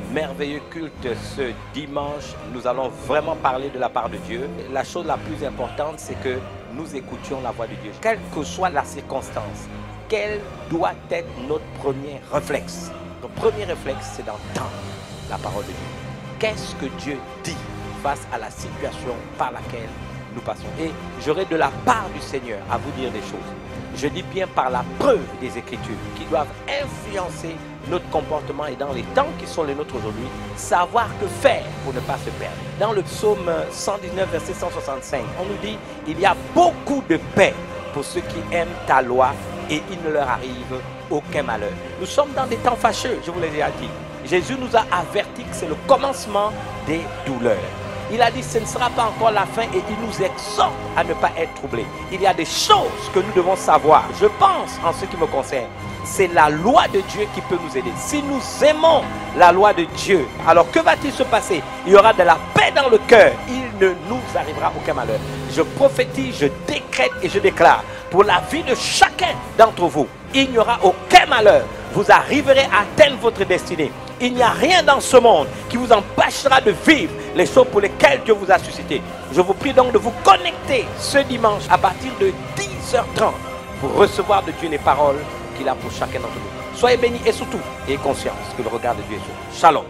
merveilleux culte ce dimanche. Nous allons vraiment parler de la part de Dieu. La chose la plus importante, c'est que nous écoutions la voix de Dieu. Quelle que soit la circonstance, quel doit être notre premier réflexe? Notre premier réflexe, c'est d'entendre la parole de Dieu. Qu'est-ce que Dieu dit face à la situation par laquelle nous passons? Et j'aurai de la part du Seigneur à vous dire des choses. Je dis bien par la preuve des Écritures qui doivent influencer notre comportement et dans les temps qui sont les nôtres aujourd'hui, savoir que faire pour ne pas se perdre. Dans le psaume 119, verset 165, on nous dit « Il y a beaucoup de paix pour ceux qui aiment ta loi et il ne leur arrive aucun malheur. » Nous sommes dans des temps fâcheux, je vous l'ai déjà dit. Jésus nous a averti que c'est le commencement des douleurs. Il a dit ce ne sera pas encore la fin et il nous exhorte à ne pas être troublés. Il y a des choses que nous devons savoir. Je pense, en ce qui me concerne, c'est la loi de Dieu qui peut nous aider. Si nous aimons la loi de Dieu, alors que va-t-il se passer? Il y aura de la paix dans le cœur. Il ne nous arrivera aucun malheur. Je prophétise, je décrète et je déclare pour la vie de chacun d'entre vous, il n'y aura aucun malheur. Vous arriverez à atteindre votre destinée. Il n'y a rien dans ce monde qui vous empêchera de vivre les choses pour lesquelles Dieu vous a suscité. Je vous prie donc de vous connecter ce dimanche à partir de 10h30 pour recevoir de Dieu les paroles qu'il a pour chacun d'entre nous. Soyez bénis et surtout, ayez conscience que le regard de Dieu est sur vous. Shalom.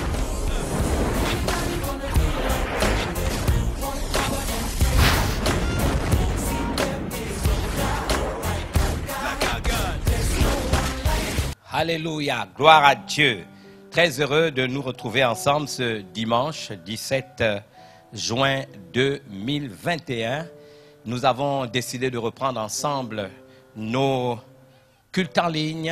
Alléluia, gloire à Dieu. Très heureux de nous retrouver ensemble ce dimanche 17 juin 2021. Nous avons décidé de reprendre ensemble nos cultes en ligne.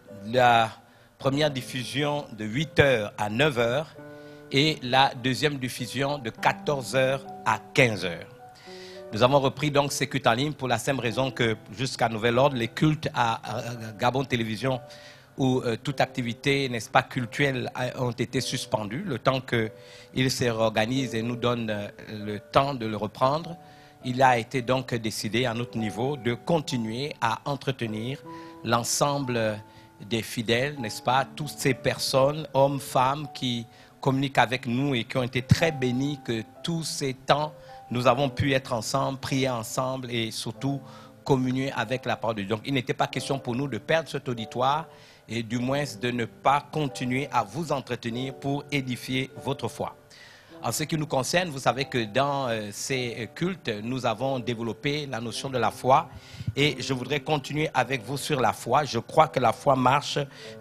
La première diffusion de 8h à 9h et la deuxième diffusion de 14h à 15h. Nous avons repris donc ces cultes en ligne pour la simple raison que jusqu'à nouvel ordre, les cultes à Gabon Télévision où toute activité, n'est-ce pas, culturelle ont été suspendues, le temps qu'ils se réorganisent et nous donnent le temps de le reprendre. Il a été donc décidé à notre niveau de continuer à entretenir l'ensemble des fidèles, n'est-ce pas, toutes ces personnes, hommes, femmes, qui communiquent avec nous et qui ont été très bénis que tous ces temps, nous avons pu être ensemble, prier ensemble et surtout communier avec la parole de Dieu. Donc il n'était pas question pour nous de perdre cet auditoire, et du moins de ne pas continuer à vous entretenir pour édifier votre foi. En ce qui nous concerne, vous savez que dans ces cultes, nous avons développé la notion de la foi et je voudrais continuer avec vous sur la foi. Je crois que la foi marche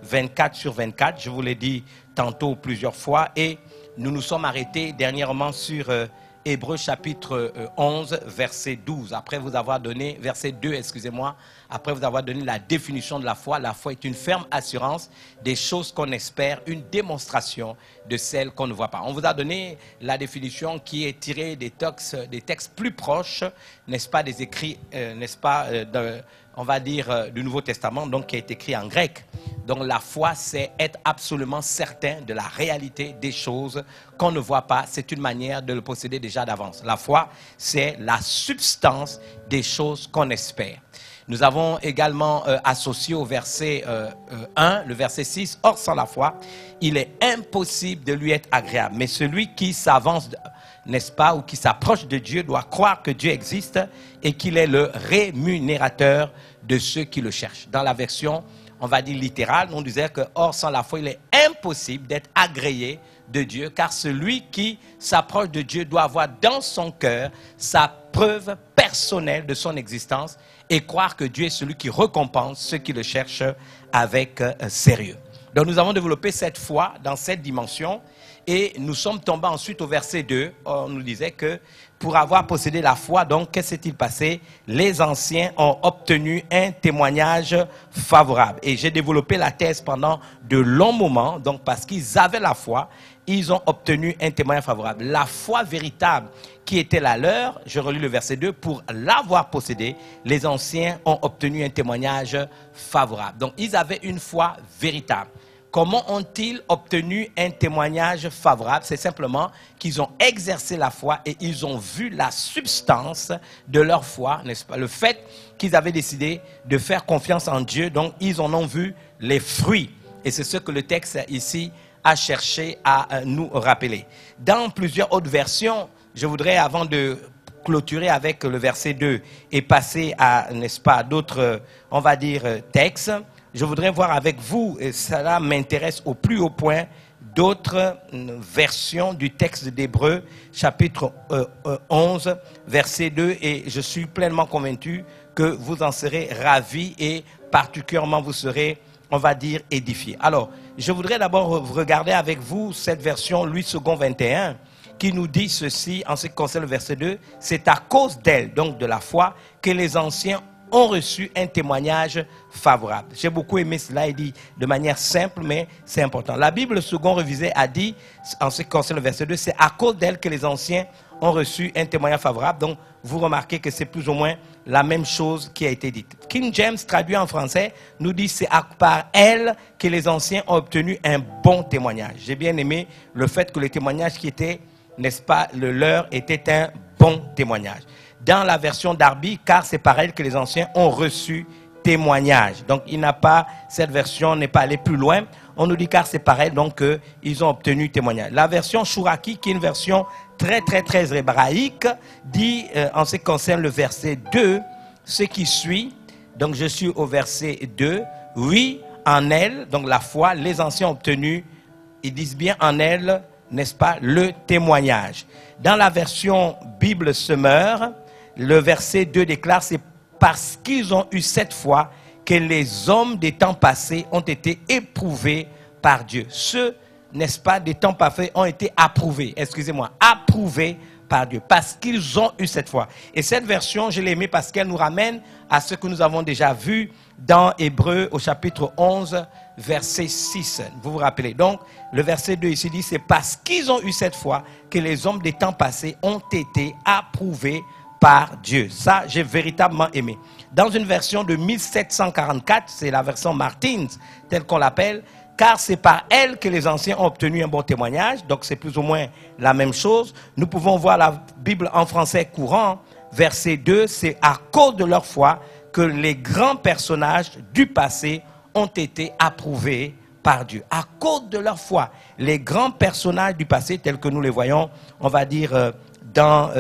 24 sur 24, je vous l'ai dit tantôt plusieurs fois et nous nous sommes arrêtés dernièrement sur Hébreux chapitre 11, verset 12. Après vous avoir donné, verset 2, excusez-moi, après vous avoir donné la définition de la foi est une ferme assurance des choses qu'on espère, une démonstration de celles qu'on ne voit pas. On vous a donné la définition qui est tirée des textes plus proches, n'est-ce pas, des écrits, n'est-ce pas, on va dire du Nouveau Testament, donc qui est écrit en grec. Donc la foi, c'est être absolument certain de la réalité des choses qu'on ne voit pas. C'est une manière de le posséder déjà d'avance. La foi, c'est la substance des choses qu'on espère. Nous avons également associé au verset 1, le verset 6, « Or sans la foi, il est impossible de lui être agréable. Mais celui qui s'avance, n'est-ce pas, ou qui s'approche de Dieu doit croire que Dieu existe et qu'il est le rémunérateur de ceux qui le cherchent. » Dans la version, on va dire littérale, on disait que « Or sans la foi, il est impossible d'être agréé de Dieu, car celui qui s'approche de Dieu doit avoir dans son cœur sa preuve personnelle de son existence et croire que Dieu est celui qui récompense ceux qui le cherchent avec sérieux. » Donc nous avons développé cette foi dans cette dimension et nous sommes tombés ensuite au verset 2. On nous disait que pour avoir possédé la foi, donc qu'est-ce qui s'est passé? Les anciens ont obtenu un témoignage favorable. Et j'ai développé la thèse pendant de longs moments, donc parce qu'ils avaient la foi, ils ont obtenu un témoignage favorable. La foi véritable qui était la leur, je relis le verset 2, pour l'avoir possédée, les anciens ont obtenu un témoignage favorable. Donc ils avaient une foi véritable. Comment ont-ils obtenu un témoignage favorable? C'est simplement qu'ils ont exercé la foi et ils ont vu la substance de leur foi, n'est-ce pas? Le fait qu'ils avaient décidé de faire confiance en Dieu, donc ils en ont vu les fruits. Et c'est ce que le texte ici a cherché à nous rappeler. Dans plusieurs autres versions, je voudrais, avant de clôturer avec le verset 2 et passer à, n'est-ce pas, d'autres, on va dire, textes, je voudrais voir avec vous, et cela m'intéresse au plus haut point, d'autres versions du texte d'Hébreux, chapitre 11, verset 2, et je suis pleinement convaincu que vous en serez ravis et particulièrement vous serez, on va dire, édifiés. Alors, je voudrais d'abord regarder avec vous cette version Louis II 21, qui nous dit ceci en ce qui concerne le verset 2, c'est à cause d'elle, donc de la foi, que les anciens ont reçu un témoignage favorable. J'ai beaucoup aimé cela, il dit de manière simple, mais c'est important. La Bible second révisée a dit, en ce qui concerne le verset 2, c'est à cause d'elle que les anciens ont reçu un témoignage favorable. Donc, vous remarquez que c'est plus ou moins la même chose qui a été dite. King James, traduit en français, nous dit c'est par elle que les anciens ont obtenu un bon témoignage. J'ai bien aimé le fait que le témoignage qui était, n'est-ce pas, le leur était un bon témoignage. Dans la version Darby, car c'est par elle que les anciens ont reçu témoignage. Donc, il n'a pas, cette version n'est pas allée plus loin. On nous dit car c'est par elle, donc ils ont obtenu témoignage. La version Chouraki, qui est une version très hébraïque, dit, en ce qui concerne le verset 2, ce qui suit. Donc, je suis au verset 2. Oui, en elle, donc la foi, les anciens ont obtenu, ils disent bien en elle, n'est-ce pas, le témoignage. Dans la version Bible Semeur, le verset 2 déclare, c'est parce qu'ils ont eu cette foi que les hommes des temps passés ont été éprouvés par Dieu. Ceux, n'est-ce pas, des temps passés ont été approuvés, approuvés par Dieu, parce qu'ils ont eu cette foi. Et cette version, je l'ai aimée parce qu'elle nous ramène à ce que nous avons déjà vu dans Hébreux au chapitre 11, verset 6. Vous vous rappelez. Donc, le verset 2 ici dit, c'est parce qu'ils ont eu cette foi que les hommes des temps passés ont été approuvés par Dieu. Ça, j'ai véritablement aimé. Dans une version de 1744, c'est la version Martins, telle qu'on l'appelle, car c'est par elle que les anciens ont obtenu un bon témoignage. Donc, c'est plus ou moins la même chose. Nous pouvons voir la Bible en français courant, verset 2, c'est à cause de leur foi que les grands personnages du passé ont été approuvés par Dieu. À cause de leur foi, les grands personnages du passé, tels que nous les voyons, on va dire, dans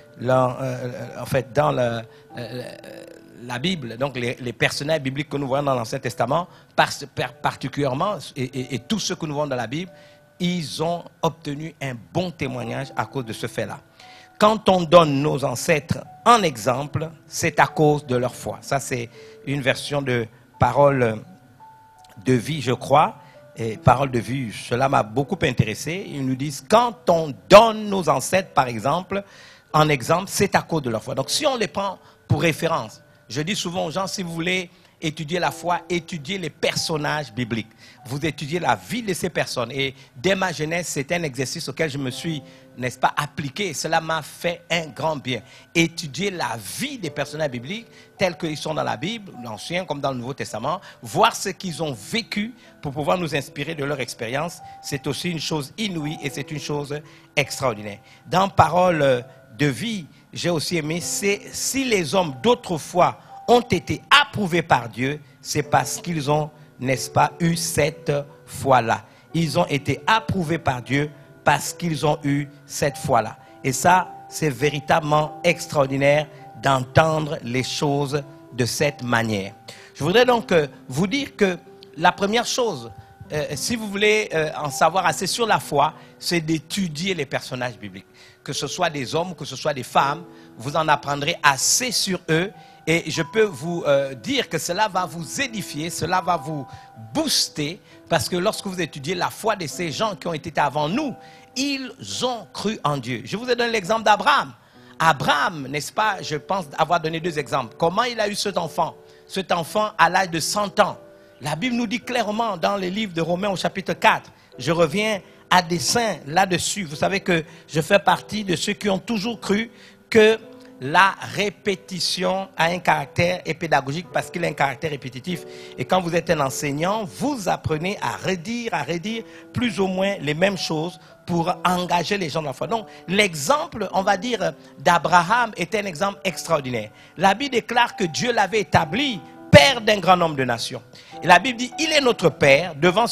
la Bible, donc les personnages bibliques que nous voyons dans l'Ancien Testament, particulièrement, et tous ceux que nous voyons dans la Bible, ils ont obtenu un bon témoignage à cause de ce fait-là. Quand on donne nos ancêtres en exemple, c'est à cause de leur foi. Ça, c'est une version de parole de vie, je crois. Et parole de vie, cela m'a beaucoup intéressé. Ils nous disent, quand on donne nos ancêtres, par exemple, en exemple, c'est à cause de leur foi. Donc, si on les prend pour référence, je dis souvent aux gens, si vous voulez étudier la foi, étudiez les personnages bibliques. Vous étudiez la vie de ces personnes. Et dès ma jeunesse, c'est un exercice auquel je me suis, n'est-ce pas, appliqué. Cela m'a fait un grand bien. Étudier la vie des personnages bibliques tels qu'ils sont dans la Bible, l'Ancien comme dans le Nouveau Testament, voir ce qu'ils ont vécu pour pouvoir nous inspirer de leur expérience, c'est aussi une chose inouïe et c'est une chose extraordinaire. Dans Parole de vie, j'ai aussi aimé, c'est si les hommes d'autrefois ont été approuvés par Dieu, c'est parce qu'ils ont, n'est-ce pas, eu cette foi-là. Ils ont été approuvés par Dieu parce qu'ils ont eu cette foi-là. Et ça, c'est véritablement extraordinaire d'entendre les choses de cette manière. Je voudrais donc vous dire que la première chose, si vous voulez en savoir assez sur la foi, c'est d'étudier les personnages bibliques. Que ce soit des hommes, que ce soit des femmes, vous en apprendrez assez sur eux. Et je peux vous dire que cela va vous édifier, cela va vous booster, parce que lorsque vous étudiez la foi de ces gens qui ont été avant nous, ils ont cru en Dieu. Je vous ai donné l'exemple d'Abraham. Abraham, n'est-ce pas, je pense avoir donné 2 exemples. Comment il a eu cet enfant? Cet enfant à l'âge de 100 ans. La Bible nous dit clairement dans les livres de Romains au chapitre 4, je reviens à dessein là-dessus. Vous savez que je fais partie de ceux qui ont toujours cru que la répétition a un caractère et pédagogique parce qu'il a un caractère répétitif. Et quand vous êtes un enseignant, vous apprenez à redire plus ou moins les mêmes choses pour engager les gens dans la foi. Donc, l'exemple, on va dire, d'Abraham était un exemple extraordinaire. La Bible déclare que Dieu l'avait établi père d'un grand nombre de nations. Et la Bible dit, il est notre père devant celui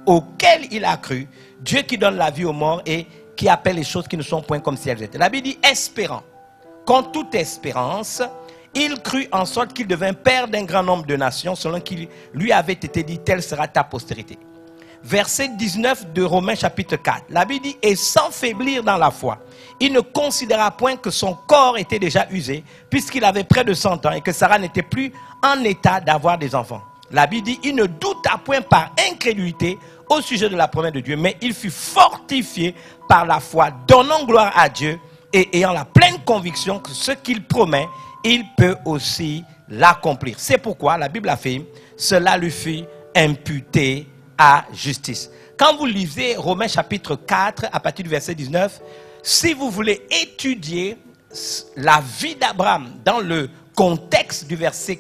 auquel il a cru, Dieu qui donne la vie aux morts et qui appelle les choses qui ne sont point comme si elles étaient. La Bible dit espérant. Contre toute espérance, il crut en sorte qu'il devint père d'un grand nombre de nations, selon qu'il lui avait été dit, telle sera ta postérité. Verset 19 de Romains chapitre 4. La Bible dit, et sans faiblir dans la foi, il ne considéra point que son corps était déjà usé, puisqu'il avait près de 100 ans et que Sarah n'était plus en état d'avoir des enfants. La Bible dit, il ne douta point par incrédulité au sujet de la promesse de Dieu, mais il fut fortifié par la foi, donnant gloire à Dieu et ayant la pleine conviction que ce qu'il promet, il peut aussi l'accomplir. C'est pourquoi la Bible affirme, cela lui fut imputé à justice. Quand vous lisez Romains chapitre 4, à partir du verset 19, si vous voulez étudier la vie d'Abraham dans le contexte du verset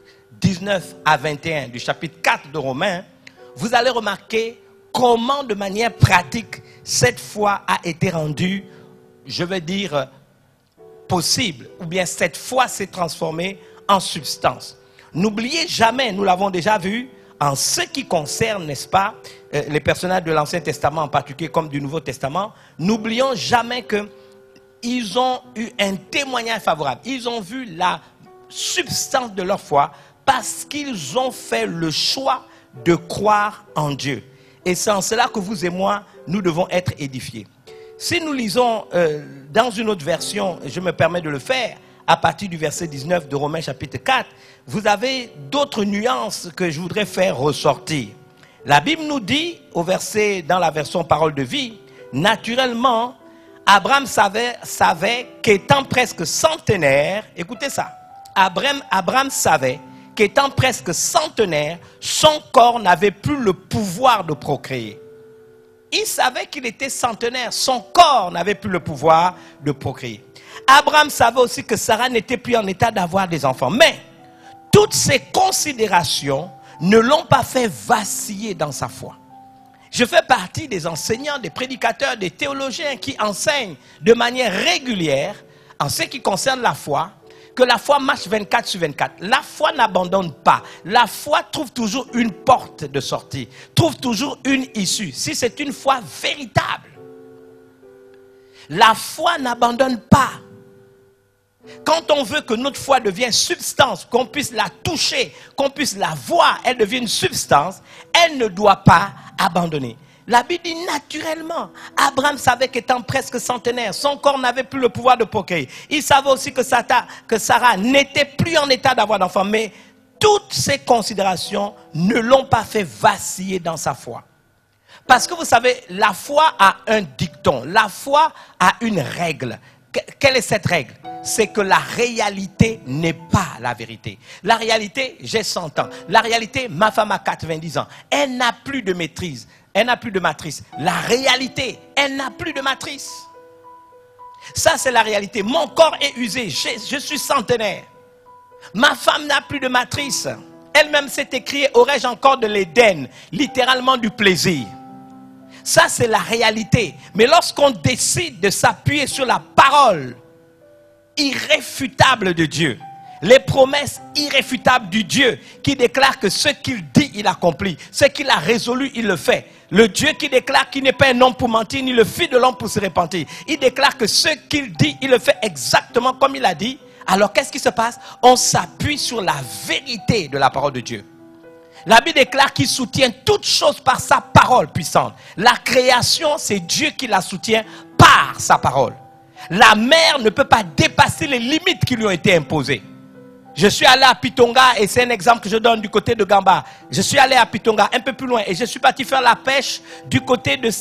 19 à 21 du chapitre 4 de Romains, vous allez remarquer comment de manière pratique cette foi a été rendue, je veux dire, possible, ou bien cette foi s'est transformée en substance. N'oubliez jamais, nous l'avons déjà vu, en ce qui concerne, n'est-ce pas, les personnages de l'Ancien Testament en particulier comme du Nouveau Testament, n'oublions jamais qu'ils ont eu un témoignage favorable. Ils ont vu la substance de leur foi parce qu'ils ont fait le choix de croire en Dieu. Et c'est en cela que vous et moi, nous devons être édifiés. Si nous lisons dans une autre version, je me permets de le faire, à partir du verset 19 de Romains chapitre 4, vous avez d'autres nuances que je voudrais faire ressortir. La Bible nous dit, au verset, dans la version parole de vie, naturellement, Abraham savait qu'étant presque centenaire, écoutez ça, Abraham savait qu'étant presque centenaire, son corps n'avait plus le pouvoir de procréer. Il savait qu'il était centenaire, son corps n'avait plus le pouvoir de procréer. Abraham savait aussi que Sarah n'était plus en état d'avoir des enfants. Mais toutes ces considérations ne l'ont pas fait vaciller dans sa foi. Je fais partie des enseignants, des prédicateurs, des théologiens qui enseignent de manière régulière, en ce qui concerne la foi, que la foi marche 24 sur 24. La foi n'abandonne pas. La foi trouve toujours une porte de sortie, trouve toujours une issue. Si c'est une foi véritable, la foi n'abandonne pas. Quand on veut que notre foi devienne substance, qu'on puisse la toucher, qu'on puisse la voir, elle devient une substance, elle ne doit pas abandonner. La Bible dit naturellement, Abraham savait qu'étant presque centenaire, son corps n'avait plus le pouvoir de procréer. Il savait aussi que Sarah n'était plus en état d'avoir d'enfant, mais toutes ces considérations ne l'ont pas fait vaciller dans sa foi. Parce que vous savez, la foi a un dicton, la foi a une règle. Quelle est cette règle? C'est que la réalité n'est pas la vérité. La réalité, j'ai 100 ans. La réalité, ma femme a 90 ans. Elle n'a plus de maîtrise. Elle n'a plus de matrice. La réalité, elle n'a plus de matrice. Ça, c'est la réalité. Mon corps est usé. Je suis centenaire. Ma femme n'a plus de matrice. Elle-même s'est écriée, aurais-je encore de l'Éden? Littéralement du plaisir. Ça, c'est la réalité. Mais lorsqu'on décide de s'appuyer sur la parole irréfutable de Dieu, les promesses irréfutables du Dieu qui déclare que ce qu'il dit, il accomplit. Ce qu'il a résolu, il le fait. Le Dieu qui déclare qu'il n'est pas un homme pour mentir, ni le fils de l'homme pour se repentir. Il déclare que ce qu'il dit, il le fait exactement comme il a dit. Alors qu'est-ce qui se passe? On s'appuie sur la vérité de la parole de Dieu. La Bible déclare qu'il soutient toutes choses par sa parole puissante. La création, c'est Dieu qui la soutient par sa parole. La mer ne peut pas dépasser les limites qui lui ont été imposées. Je suis allé à Pitonga et c'est un exemple que je donne du côté de Gamba. Je suis allé à Pitonga un peu plus loin et je suis parti faire la pêche du côté de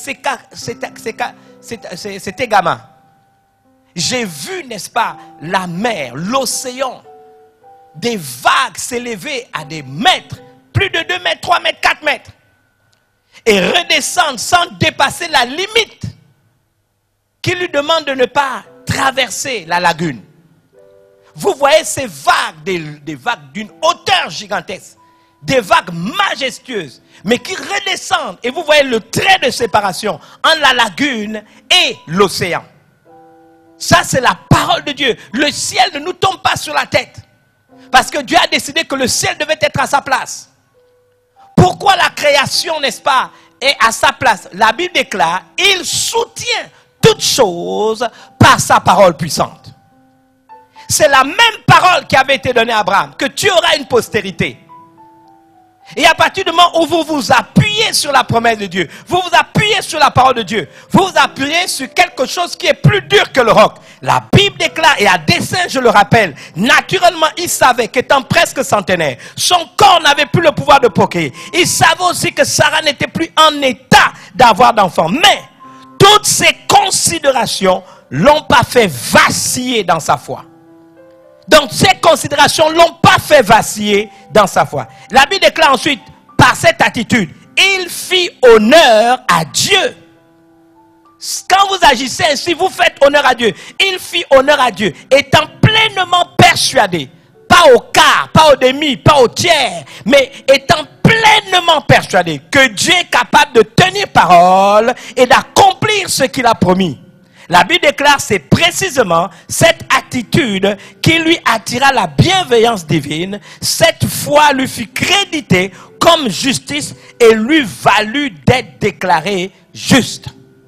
Setegama. J'ai vu, n'est-ce pas, la mer, l'océan, des vagues s'élever à des mètres, plus de 2 mètres, 3 mètres, 4 mètres, et redescendre sans dépasser la limite qui lui demande de ne pas traverser la lagune. Vous voyez ces vagues, des vagues d'une hauteur gigantesque, des vagues majestueuses, mais qui redescendent. Et vous voyez le trait de séparation entre la lagune et l'océan. Ça, c'est la parole de Dieu. Le ciel ne nous tombe pas sur la tête. Parce que Dieu a décidé que le ciel devait être à sa place. Pourquoi la création, n'est-ce pas, est à sa place. La Bible déclare, il soutient toutes choses par sa parole puissante. C'est la même parole qui avait été donnée à Abraham, que tu auras une postérité. Et à partir du moment où vous vous appuyez sur la promesse de Dieu, vous vous appuyez sur la parole de Dieu, vous vous appuyez sur quelque chose qui est plus dur que le roc. La Bible déclare, et à dessein je le rappelle, naturellement il savait qu'étant presque centenaire, son corps n'avait plus le pouvoir de procréer. Il savait aussi que Sarah n'était plus en état d'avoir d'enfants. Mais toutes ces considérations l'ont pas fait vaciller dans sa foi. Donc ces considérations ne l'ont pas fait vaciller dans sa foi. La Bible déclare ensuite, par cette attitude, il fit honneur à Dieu. Quand vous agissez ainsi, vous faites honneur à Dieu. Il fit honneur à Dieu, étant pleinement persuadé, pas au quart, pas au demi, pas au tiers, mais étant pleinement persuadé que Dieu est capable de tenir parole et d'accomplir ce qu'il a promis. La Bible déclare, c'est précisément cette attitude qui lui attira la bienveillance divine. Cette foi lui fut créditée comme justice et lui valut d'être déclaré juste.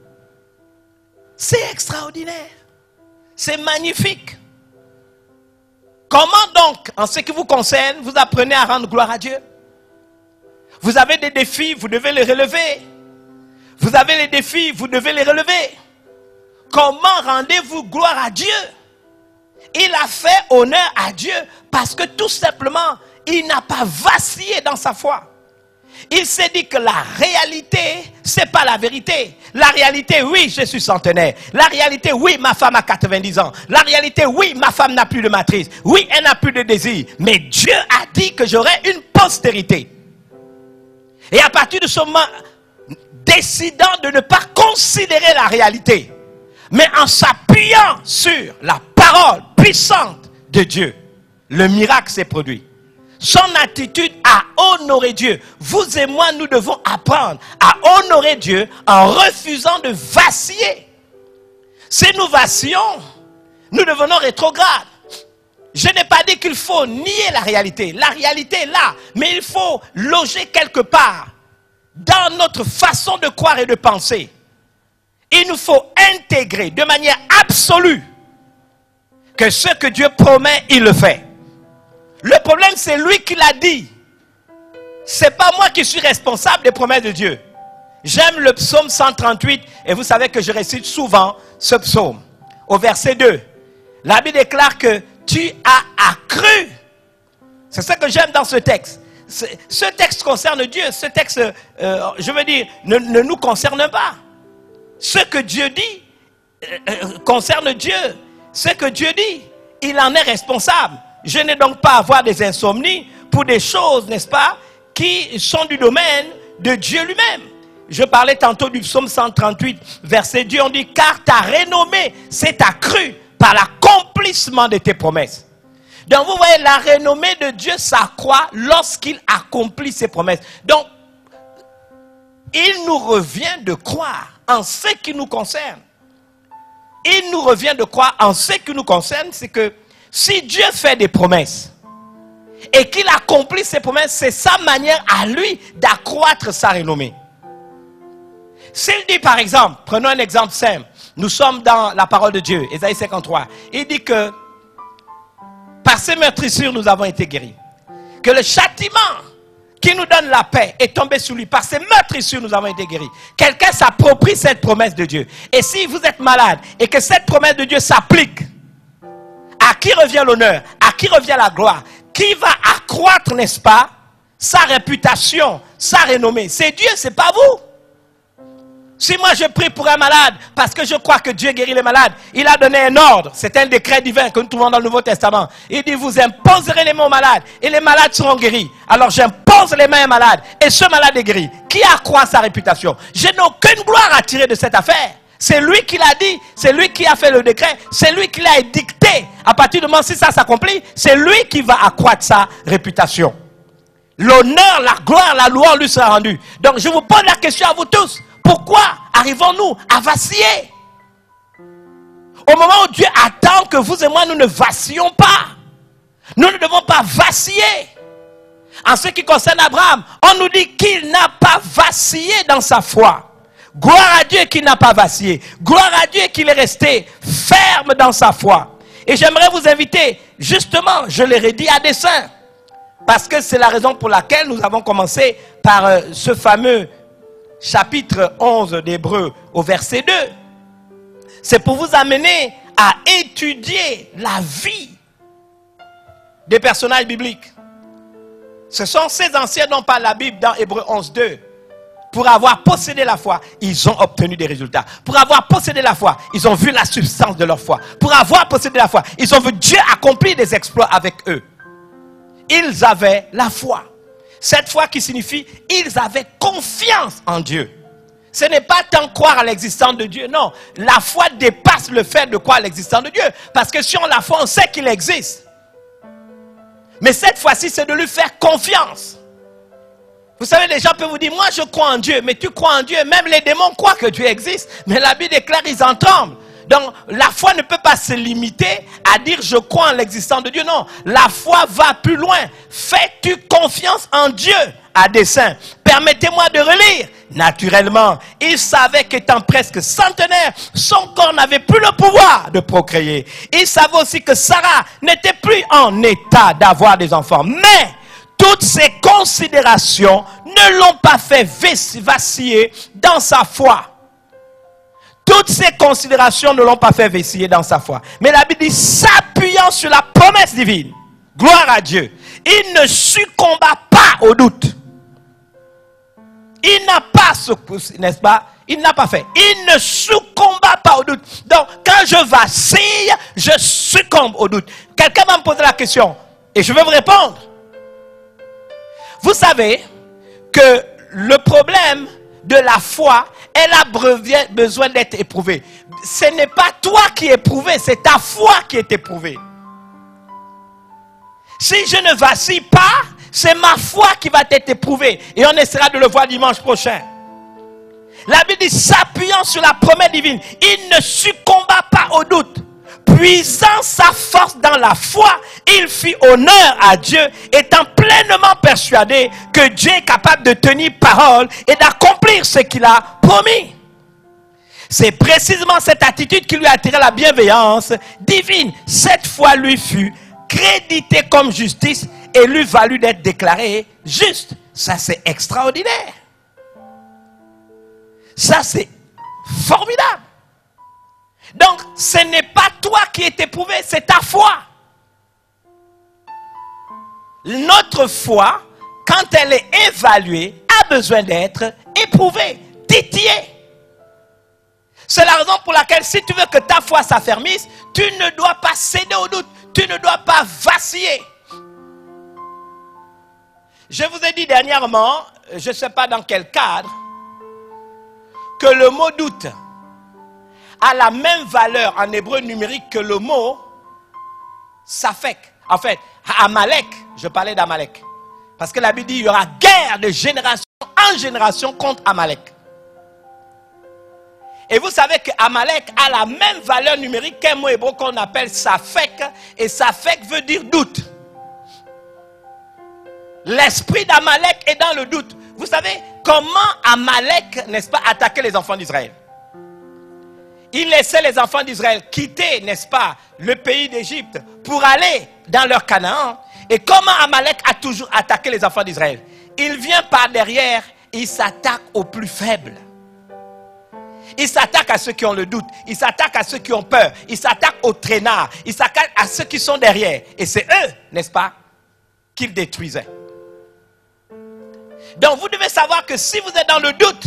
C'est extraordinaire. C'est magnifique. Comment donc, en ce qui vous concerne, vous apprenez à rendre gloire à Dieu? Vous avez des défis, vous devez les relever. Vous avez les défis, vous devez les relever. Comment rendez-vous gloire à Dieu? Il a fait honneur à Dieu parce que tout simplement, il n'a pas vacillé dans sa foi. Il s'est dit que la réalité, c'est pas la vérité. La réalité, oui, je suis centenaire. La réalité, oui, ma femme a 90 ans. La réalité, oui, ma femme n'a plus de matrice. Oui, elle n'a plus de désir. Mais Dieu a dit que j'aurai une postérité. Et à partir de ce moment, décidant de ne pas considérer la réalité, mais en s'appuyant sur la parole puissante de Dieu, le miracle s'est produit. Son attitude à honorer Dieu. Vous et moi, nous devons apprendre à honorer Dieu en refusant de vaciller. Si nous vacillons, nous devenons rétrogrades. Je n'ai pas dit qu'il faut nier la réalité. La réalité est là, mais il faut loger quelque part dans notre façon de croire et de penser. Il nous faut intégrer de manière absolue que ce que Dieu promet, il le fait. Le problème, c'est lui qui l'a dit. C'est pas moi qui suis responsable des promesses de Dieu. J'aime le psaume 138 et vous savez que je récite souvent ce psaume. Au verset 2, la Bible déclare que tu as accru. C'est ce que j'aime dans ce texte. Ce texte concerne Dieu. Ce texte, je veux dire, ne nous concerne pas. Ce que Dieu dit concerne Dieu. Ce que Dieu dit, il en est responsable. Je n'ai donc pas à avoir des insomnies pour des choses, n'est-ce pas, qui sont du domaine de Dieu lui-même. Je parlais tantôt du psaume 138, verset 2, on dit, car ta renommée s'est accrue par l'accomplissement de tes promesses. Donc vous voyez, la renommée de Dieu s'accroît lorsqu'il accomplit ses promesses. Donc, il nous revient de croire en ce qui nous concerne. Il nous revient de croire en ce qui nous concerne, c'est que si Dieu fait des promesses et qu'il accomplit ses promesses, c'est sa manière à lui d'accroître sa renommée. S'il dit par exemple, prenons un exemple simple, nous sommes dans la parole de Dieu, Ésaïe 53, il dit que par ces meurtrissures nous avons été guéris. Que le châtiment qui nous donne la paix est tombé sur lui. Par ces meurtrissures nous avons été guéris. Quelqu'un s'approprie cette promesse de Dieu. Et si vous êtes malade et que cette promesse de Dieu s'applique, à qui revient l'honneur? À qui revient la gloire? Qui va accroître, n'est-ce pas, sa réputation, sa renommée? C'est Dieu, c'est pas vous. Si moi je prie pour un malade, parce que je crois que Dieu guérit les malades, il a donné un ordre, c'est un décret divin que nous trouvons dans le Nouveau Testament. Il dit, vous imposerez les mains aux malades, et les malades seront guéris. Alors j'impose les mains à un malade, et ce malade est guéri. Qui accroît sa réputation? Je n'ai aucune gloire à tirer de cette affaire. C'est lui qui l'a dit, c'est lui qui a fait le décret, c'est lui qui l'a édicté. À partir du moment où ça s'accomplit, c'est lui qui va accroître sa réputation. L'honneur, la gloire, la louange lui sera rendue. Donc je vous pose la question à vous tous. Pourquoi arrivons-nous à vaciller? Au moment où Dieu attend que vous et moi nous ne vacillions pas. Nous ne devons pas vaciller. En ce qui concerne Abraham, on nous dit qu'il n'a pas vacillé dans sa foi. Gloire à Dieu qu'il n'a pas vacillé. Gloire à Dieu qu'il est resté ferme dans sa foi. Et j'aimerais vous inviter, justement, je l'ai redit à dessein, parce que c'est la raison pour laquelle nous avons commencé par ce fameux chapitre 11 d'Hébreux au verset 2. C'est pour vous amener à étudier la vie des personnages bibliques. Ce sont ces anciens dont parle la Bible dans Hébreux 11, 2. Pour avoir possédé la foi, ils ont obtenu des résultats. Pour avoir possédé la foi, ils ont vu la substance de leur foi. Pour avoir possédé la foi, ils ont vu Dieu accomplir des exploits avec eux. Ils avaient la foi. Cette foi qui signifie, ils avaient confiance en Dieu. Ce n'est pas tant croire à l'existence de Dieu, non. La foi dépasse le fait de croire à l'existence de Dieu. Parce que si on a la foi, on sait qu'il existe. Mais cette fois-ci, c'est de lui faire confiance. Vous savez, les gens peuvent vous dire, moi je crois en Dieu, mais tu crois en Dieu, même les démons croient que Dieu existe. Mais la Bible déclare, ils en tremblent. Donc, la foi ne peut pas se limiter à dire je crois en l'existence de Dieu. Non, la foi va plus loin. Fais-tu confiance en Dieu à dessein? Permettez-moi de relire. Naturellement, il savait qu'étant presque centenaire, son corps n'avait plus le pouvoir de procréer. Il savait aussi que Sarah n'était plus en état d'avoir des enfants. Mais toutes ces considérations ne l'ont pas fait vaciller dans sa foi. Toutes ces considérations ne l'ont pas fait vaciller dans sa foi. Mais la Bible dit, s'appuyant sur la promesse divine, gloire à Dieu, il ne succomba pas au doute. Il n'a pas, n'est-ce pas? Il n'a pas fait. Il ne succomba pas au doute. Donc, quand je vacille, je succombe au doute. Quelqu'un va me poser la question et je vais vous répondre. Vous savez que le problème de la foi, elle a besoin d'être éprouvée. Ce n'est pas toi qui es éprouvé, c'est ta foi qui est éprouvée. Si je ne vacille pas, c'est ma foi qui va être éprouvée. Et on essaiera de le voir dimanche prochain. La Bible dit, s'appuyant sur la promesse divine, il ne succomba pas au doute. Puisant sa force dans la foi, il fit honneur à Dieu, étant pleinement persuadé que Dieu est capable de tenir parole et d'accomplir ce qu'il a promis. C'est précisément cette attitude qui lui a attiré la bienveillance divine. Cette foi lui fut créditée comme justice et lui valut d'être déclaré juste. Ça, c'est extraordinaire. Ça, c'est formidable. Donc, ce n'est pas toi qui es éprouvé, c'est ta foi. Notre foi, quand elle est évaluée, a besoin d'être éprouvée, titillée. C'est la raison pour laquelle, si tu veux que ta foi s'affermisse, tu ne dois pas céder au doute, tu ne dois pas vaciller. Je vous ai dit dernièrement, je ne sais pas dans quel cadre, que le mot doute a la même valeur en hébreu numérique que le mot Safek. En fait, Amalek, je parlais d'Amalek. Parce que la Bible dit qu'il y aura guerre de génération en génération contre Amalek. Et vous savez qu'Amalek a la même valeur numérique qu'un mot hébreu qu'on appelle Safek. Et Safek veut dire doute. L'esprit d'Amalek est dans le doute. Vous savez comment Amalek, n'est-ce pas, attaquait les enfants d'Israël? Il laissait les enfants d'Israël quitter, n'est-ce pas, le pays d'Égypte pour aller dans leur Canaan. Et comment Amalek a toujours attaqué les enfants d'Israël? Il vient par derrière, il s'attaque aux plus faibles. Il s'attaque à ceux qui ont le doute. Il s'attaque à ceux qui ont peur. Il s'attaque aux traînards. Il s'attaque à ceux qui sont derrière. Et c'est eux, n'est-ce pas, qu'il détruisait. Donc vous devez savoir que si vous êtes dans le doute,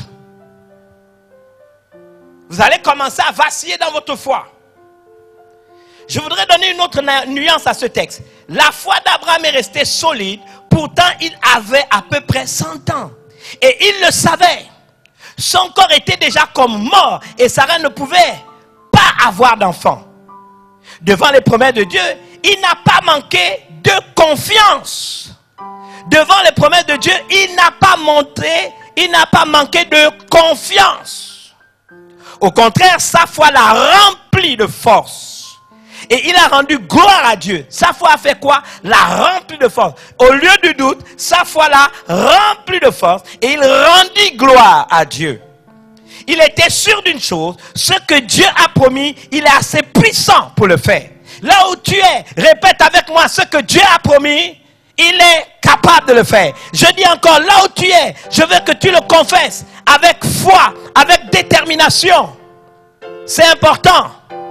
vous allez commencer à vaciller dans votre foi. Je voudrais donner une autre nuance à ce texte. La foi d'Abraham est restée solide, pourtant il avait à peu près 100 ans. Et il le savait. Son corps était déjà comme mort et Sarah ne pouvait pas avoir d'enfant. Devant les promesses de Dieu, il n'a pas manqué de confiance. Devant les promesses de Dieu, il n'a pas manqué de confiance. Au contraire, sa foi l'a rempli de force. Et il a rendu gloire à Dieu. Sa foi a fait quoi? L'a rempli de force. Au lieu du doute, sa foi l'a rempli de force. Et il rendit gloire à Dieu. Il était sûr d'une chose, ce que Dieu a promis, il est assez puissant pour le faire. Là où tu es, répète avec moi ce que Dieu a promis, il est capable de le faire. Je dis encore, là où tu es, je veux que tu le confesses avec foi, avec détermination. C'est important.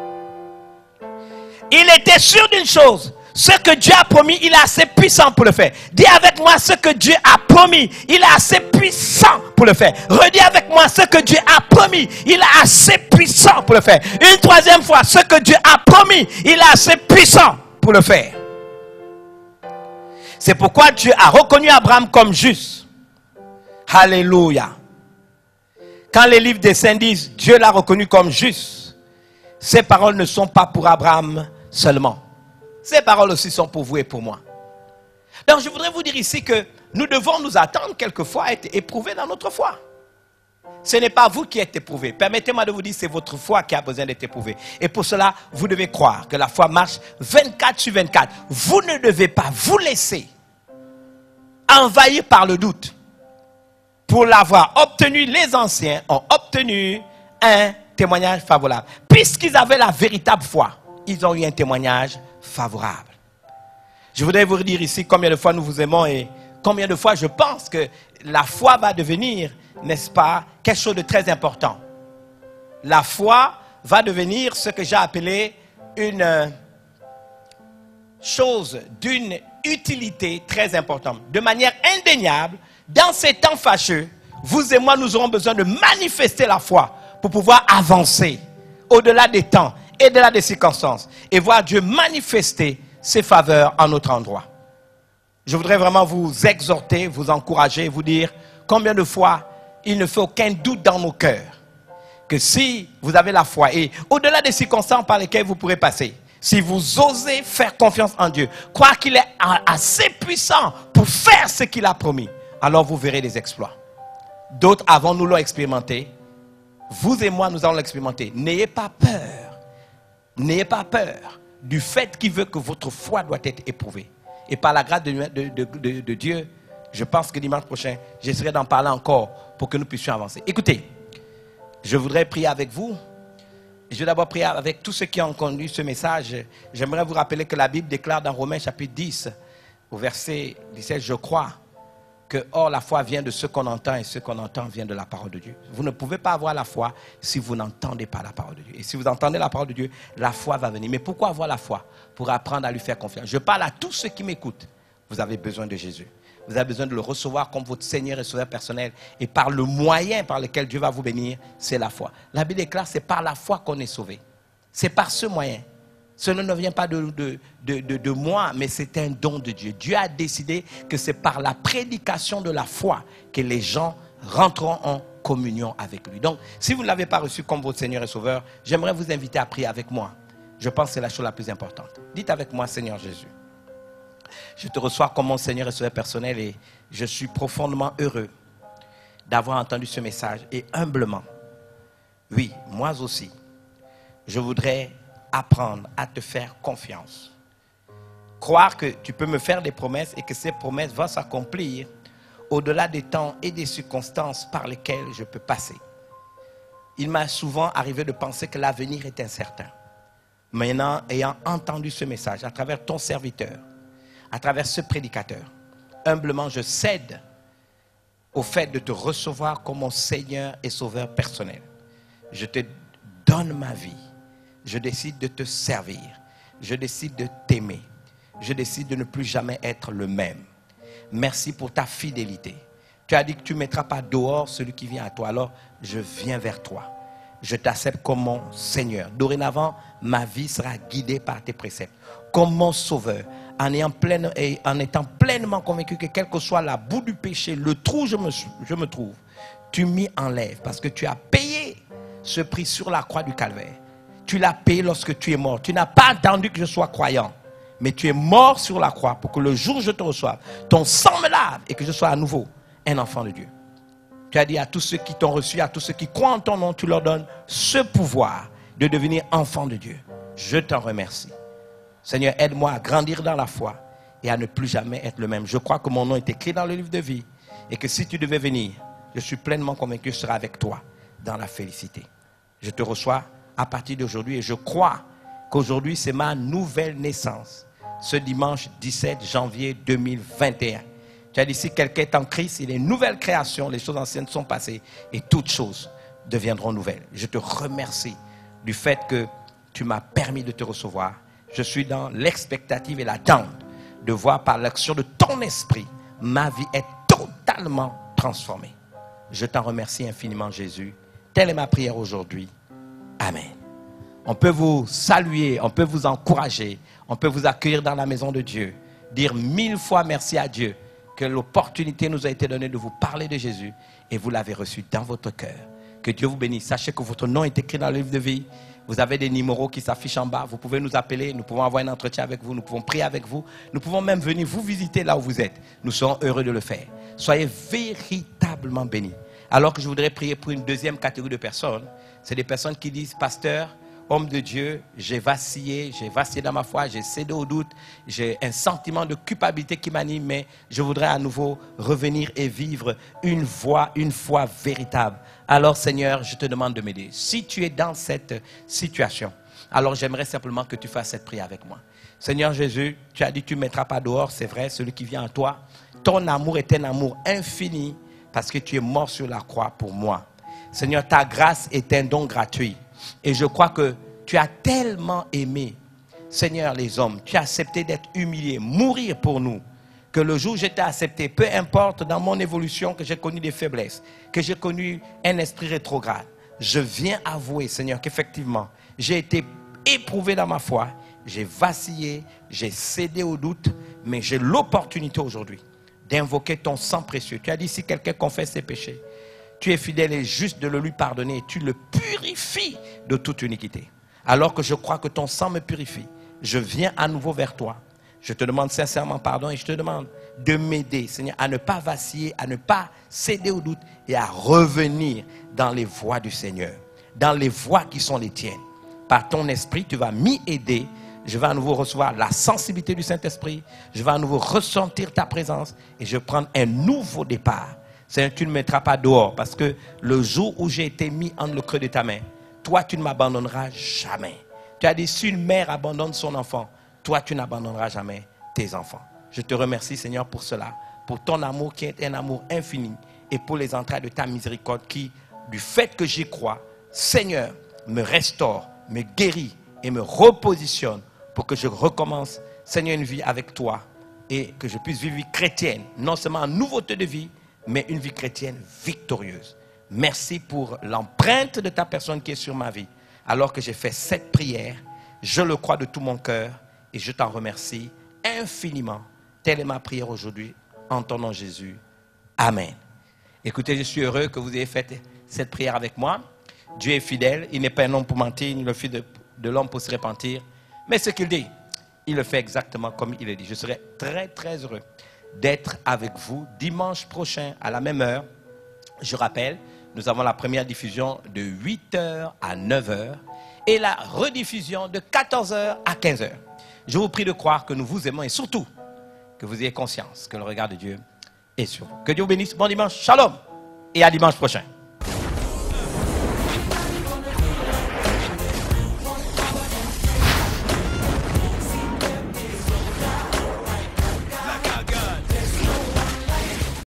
Il était sûr d'une chose. Ce que Dieu a promis, il est assez puissant pour le faire. Dis avec moi ce que Dieu a promis. Il est assez puissant pour le faire. Redis avec moi ce que Dieu a promis. Il est assez puissant pour le faire. Une troisième fois, ce que Dieu a promis, il est assez puissant pour le faire. C'est pourquoi Dieu a reconnu Abraham comme juste. Alléluia. Quand les livres des saints disent Dieu l'a reconnu comme juste, ces paroles ne sont pas pour Abraham seulement. Ces paroles aussi sont pour vous et pour moi. Donc je voudrais vous dire ici que nous devons nous attendre quelquefois à être éprouvés dans notre foi. Ce n'est pas vous qui êtes éprouvés. Permettez-moi de vous dire, c'est votre foi qui a besoin d'être éprouvée. Et pour cela, vous devez croire que la foi marche 24 sur 24. Vous ne devez pas vous laisser envahir par le doute. Pour l'avoir obtenu, les anciens ont obtenu un témoignage favorable. Puisqu'ils avaient la véritable foi, ils ont eu un témoignage favorable. Je voudrais vous dire ici combien de fois nous vous aimons et combien de fois je pense que la foi va devenir, n'est-ce pas, quelque chose de très important. La foi va devenir ce que j'ai appelé une chose d'une utilité très importante. De manière indéniable, dans ces temps fâcheux, vous et moi, nous aurons besoin de manifester la foi pour pouvoir avancer au-delà des temps et au-delà des circonstances et voir Dieu manifester ses faveurs en notre endroit. Je voudrais vraiment vous exhorter, vous encourager, vous dire combien de fois il ne fait aucun doute dans nos cœurs que si vous avez la foi et au-delà des circonstances par lesquelles vous pourrez passer, si vous osez faire confiance en Dieu, croire qu'il est assez puissant pour faire ce qu'il a promis, alors vous verrez des exploits. D'autres avant nous l'ont expérimenté. Vous et moi, nous allons l'expérimenter. N'ayez pas peur. N'ayez pas peur du fait qu'il veut que votre foi doit être éprouvée. Et par la grâce de Dieu, je pense que dimanche prochain, j'essaierai d'en parler encore pour que nous puissions avancer. Écoutez, je voudrais prier avec vous. Je vais d'abord prier avec tous ceux qui ont entendu ce message. J'aimerais vous rappeler que la Bible déclare dans Romains chapitre 10, au verset 17, je crois que or la foi vient de ce qu'on entend et ce qu'on entend vient de la parole de Dieu. Vous ne pouvez pas avoir la foi si vous n'entendez pas la parole de Dieu. Et si vous entendez la parole de Dieu, la foi va venir. Mais pourquoi avoir la foi? Pour apprendre à lui faire confiance. Je parle à tous ceux qui m'écoutent. Vous avez besoin de Jésus. Vous avez besoin de le recevoir comme votre Seigneur et Sauveur personnel. Et par le moyen par lequel Dieu va vous bénir, c'est la foi. La Bible déclare, c'est par la foi qu'on est sauvé. C'est par ce moyen. Cela ne vient pas de moi, mais c'est un don de Dieu. Dieu a décidé que c'est par la prédication de la foi que les gens rentreront en communion avec lui. Donc, si vous ne l'avez pas reçu comme votre Seigneur et Sauveur, j'aimerais vous inviter à prier avec moi. Je pense que c'est la chose la plus importante. Dites avec moi, Seigneur Jésus, je te reçois comme mon Seigneur et Sauveur personnel et je suis profondément heureux d'avoir entendu ce message et humblement, oui, moi aussi, je voudrais apprendre à te faire confiance. Croire que tu peux me faire des promesses et que ces promesses vont s'accomplir au-delà des temps et des circonstances par lesquelles je peux passer. Il m'a souvent arrivé de penser que l'avenir est incertain. Maintenant, ayant entendu ce message à travers ton serviteur, à travers ce prédicateur, humblement je cède au fait de te recevoir comme mon Seigneur et Sauveur personnel. Je te donne ma vie. Je décide de te servir. Je décide de t'aimer. Je décide de ne plus jamais être le même. Merci pour ta fidélité. Tu as dit que tu ne mettras pas dehors celui qui vient à toi. Alors, je viens vers toi. Je t'accepte comme mon Seigneur. Dorénavant, ma vie sera guidée par tes préceptes. Comme mon Sauveur, en étant pleinement convaincu que quelle que soit la boue du péché, le trou où je me trouve, tu m'y enlèves parce que tu as payé ce prix sur la croix du Calvaire. Tu l'as payé lorsque tu es mort. Tu n'as pas attendu que je sois croyant, mais tu es mort sur la croix pour que le jour où je te reçoive, ton sang me lave et que je sois à nouveau un enfant de Dieu. Tu as dit à tous ceux qui t'ont reçu, à tous ceux qui croient en ton nom, tu leur donnes ce pouvoir de devenir enfant de Dieu. Je t'en remercie. Seigneur, aide-moi à grandir dans la foi et à ne plus jamais être le même. Je crois que mon nom est écrit dans le livre de vie et que si tu devais venir, je suis pleinement convaincu que je serai avec toi dans la félicité. Je te reçois à partir d'aujourd'hui et je crois qu'aujourd'hui c'est ma nouvelle naissance. Ce dimanche 17 janvier 2021. Tu as dit, si quelqu'un est en Christ, il est une nouvelle création, les choses anciennes sont passées et toutes choses deviendront nouvelles. Je te remercie du fait que tu m'as permis de te recevoir. Je suis dans l'expectative et l'attente de voir par l'action de ton esprit, ma vie est totalement transformée. Je t'en remercie infiniment, Jésus. Telle est ma prière aujourd'hui. Amen. On peut vous saluer, on peut vous encourager, on peut vous accueillir dans la maison de Dieu, dire 1000 fois merci à Dieu que l'opportunité nous a été donnée de vous parler de Jésus et vous l'avez reçu dans votre cœur. Que Dieu vous bénisse. Sachez que votre nom est écrit dans le livre de vie. Vous avez des numéros qui s'affichent en bas. Vous pouvez nous appeler. Nous pouvons avoir un entretien avec vous. Nous pouvons prier avec vous. Nous pouvons même venir vous visiter là où vous êtes. Nous serons heureux de le faire. Soyez véritablement bénis. Alors que je voudrais prier pour une deuxième catégorie de personnes. C'est des personnes qui disent, pasteur, homme de Dieu, j'ai vacillé dans ma foi, j'ai cédé au doute, j'ai un sentiment de culpabilité qui m'anime, mais je voudrais à nouveau revenir et vivre une foi véritable. Alors Seigneur, je te demande de m'aider. Si tu es dans cette situation, alors j'aimerais simplement que tu fasses cette prière avec moi. Seigneur Jésus, tu as dit tu ne mettras pas dehors, c'est vrai, celui qui vient à toi. Ton amour est un amour infini parce que tu es mort sur la croix pour moi. Seigneur, ta grâce est un don gratuit. Et je crois que tu as tellement aimé, Seigneur, les hommes. Tu as accepté d'être humilié, mourir pour nous. Que le jour où j'étais accepté, peu importe dans mon évolution que j'ai connu des faiblesses, que j'ai connu un esprit rétrograde, je viens avouer, Seigneur, qu'effectivement, j'ai été éprouvé dans ma foi, j'ai vacillé, j'ai cédé au doute, mais j'ai l'opportunité aujourd'hui d'invoquer ton sang précieux. Tu as dit, si quelqu'un confesse ses péchés, tu es fidèle et juste de le lui pardonner et tu le purifies de toute iniquité. Alors que je crois que ton sang me purifie, je viens à nouveau vers toi. Je te demande sincèrement pardon et je te demande de m'aider, Seigneur, à ne pas vaciller, à ne pas céder au doute et à revenir dans les voies du Seigneur, dans les voies qui sont les tiennes. Par ton esprit, tu vas m'y aider. Je vais à nouveau recevoir la sensibilité du Saint-Esprit. Je vais à nouveau ressentir ta présence et je vais prendre un nouveau départ. Seigneur, tu ne me mettras pas dehors parce que le jour où j'ai été mis entre le creux de ta main, toi, tu ne m'abandonneras jamais. Tu as dit, si une mère abandonne son enfant, toi, tu n'abandonneras jamais tes enfants. Je te remercie, Seigneur, pour cela, pour ton amour qui est un amour infini et pour les entrailles de ta miséricorde qui, du fait que j'y crois, Seigneur, me restaure, me guérit et me repositionne pour que je recommence, Seigneur, une vie avec toi et que je puisse vivre une vie chrétienne, non seulement en nouveauté de vie, mais une vie chrétienne victorieuse. Merci pour l'empreinte de ta personne qui est sur ma vie. Alors que j'ai fait cette prière, je le crois de tout mon cœur et je t'en remercie infiniment. Telle est ma prière aujourd'hui, en ton nom Jésus. Amen. Écoutez, je suis heureux que vous ayez fait cette prière avec moi. Dieu est fidèle, il n'est pas un homme pour mentir, ni le fils de l'homme pour se repentir. Mais ce qu'il dit, il le fait exactement comme il le dit. Je serai très très heureux d'être avec vous dimanche prochain à la même heure. Je rappelle, nous avons la première diffusion de 8h à 9h et la rediffusion de 14h à 15h. Je vous prie de croire que nous vous aimons et surtout que vous ayez conscience que le regard de Dieu est sur vous. Que Dieu vous bénisse. Bon dimanche. Shalom et à dimanche prochain.